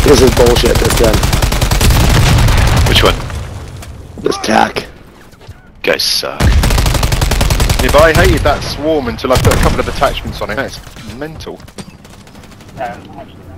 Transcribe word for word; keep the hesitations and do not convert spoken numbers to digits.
This is bullshit, this gun. Which one? This tack. Guys suck. Yeah, but I hated that swarm until I put a couple of attachments on it. It's mental. Um, actually,